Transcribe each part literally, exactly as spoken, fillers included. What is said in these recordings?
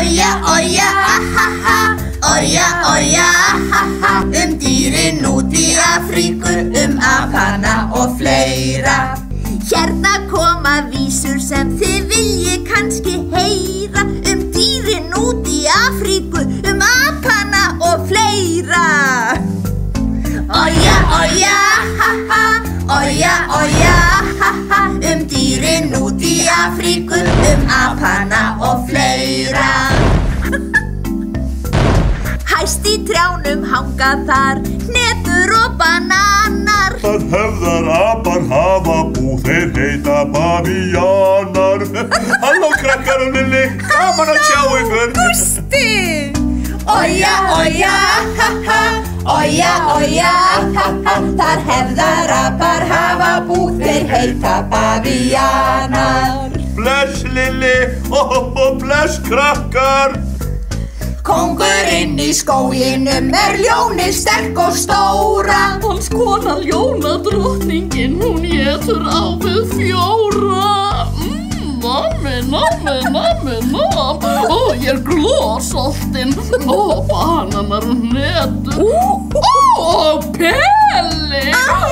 Oja, oja, ahaha, oja, oja, ahaha, um dýrin út í Afríku, um apana og fleira. Hérna koma vísur sem þið viljið kannski heyra, um dýrin út í Afríku, um apana og fleira. Oja, oja, ahaha, oja, oja, ahaha, um dýrin út í Afríku, um apana og fleira. Hæst í trjánum hanga þar hnetur og bananar. Það höfðar apar hafa bú, þeir heita bavíanar. Halló krakkar og Lilli, gaman að sjá ykkur. Gústi! Oja, oja, haha, oja, oja, haha, þar hefðar apar hafa bú, þeir heita bavíanar. Bless Lilli, og oh, oh, bless krakkar. Kóngurinn í skóginum er ljónið sterk og stóra. Hans kona ljóna drottningin, hún étur á við fjóra. Mmm, nammi, nammi, nammi, nam. Ó, ég er glósoltin. Ó, bananar og hnetur. Ó, Pelli.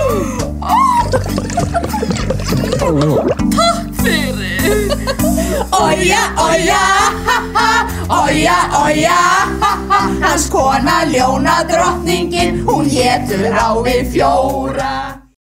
Takk fyrir. Oja, oja, haha, oja, oja, haha, hans kona ljóna drottningin, hún étur á við fjóra.